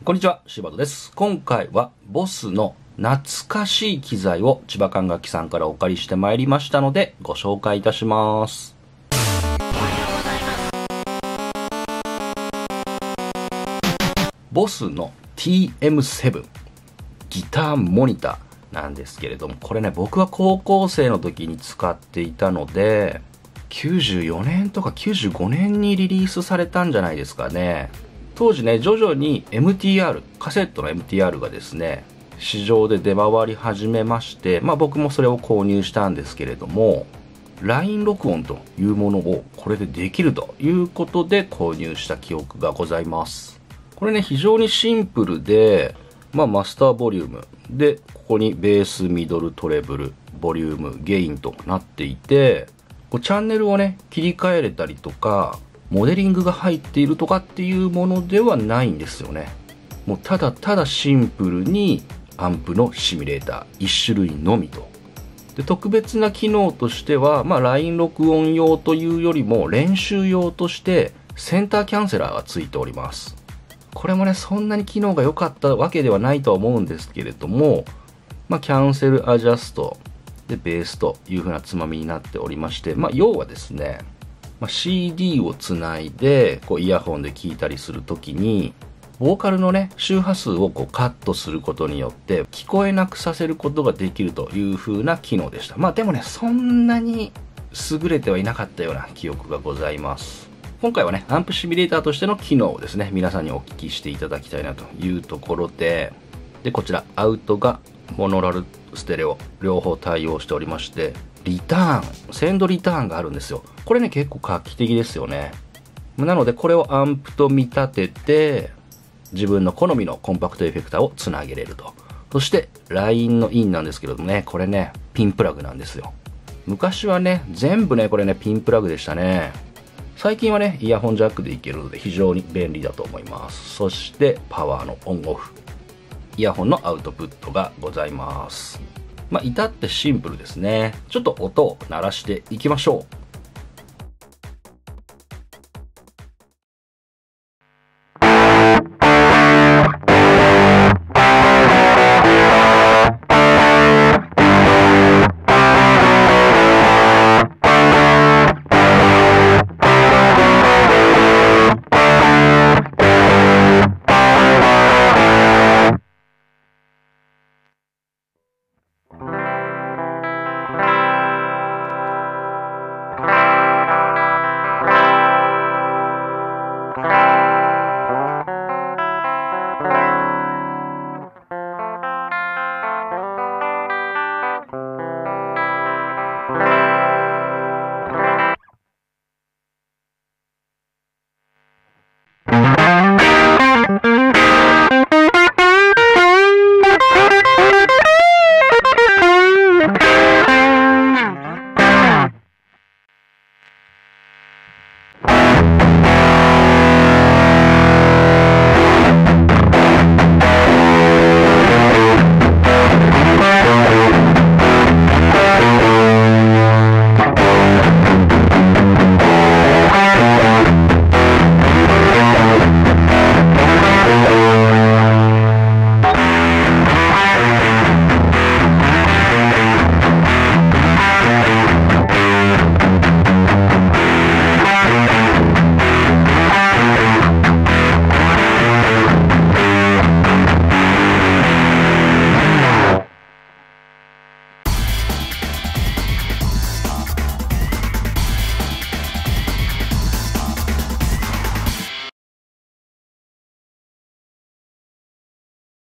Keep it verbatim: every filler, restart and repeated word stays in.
こんにちは、柴田です。今回はボスの懐かしい機材を千葉管楽器さんからお借りしてまいりましたのでご紹介いたします。ボスの ティーエムセブン ギターモニターなんですけれども、これね、僕は高校生の時に使っていたので、きゅうじゅうよねんとかきゅうじゅうごねんにリリースされたんじゃないですかね。当時ね、徐々に エムティーアール、カセットの エムティーアール がですね、市場で出回り始めまして、まあ僕もそれを購入したんですけれども、ライン 録音というものをこれでできるということで購入した記憶がございます。これね、非常にシンプルで、まあマスターボリュームで、ここにベース、ミドル、トレブル、ボリューム、ゲインとなっていて、こうチャンネルをね、切り替えれたりとか、モデリングが入っているとかっていうものではないんですよね。もうただただシンプルにアンプのシミュレーターいち種類のみと。で、特別な機能としては、まあ ライン 録音用というよりも練習用としてセンターキャンセラーがついております。これもね、そんなに機能が良かったわけではないとは思うんですけれども、まあキャンセルアジャストでベースという風なつまみになっておりまして、まあ要はですね、まあ、シーディー をつないでこうイヤホンで聴いたりするときにボーカルのね周波数をこうカットすることによって聞こえなくさせることができるという風な機能でした。まあでもね、そんなに優れてはいなかったような記憶がございます。今回はねアンプシミュレーターとしての機能をですね皆さんにお聞きしていただきたいなというところで、でこちらアウトがモノラルステレオ両方対応しておりまして、リターン、センドリターンがあるんですよ。これね、結構画期的ですよね。なので、これをアンプと見立てて、自分の好みのコンパクトエフェクターをつなげれると。そして、ライン のインなんですけれどもね、これね、ピンプラグなんですよ。昔はね、全部ね、これね、ピンプラグでしたね。最近はね、イヤホンジャックでいけるので非常に便利だと思います。そして、パワーのオンオフ。イヤホンのアウトプットがございます。まあ、至ってシンプルですね。ちょっと音を鳴らしていきましょう。you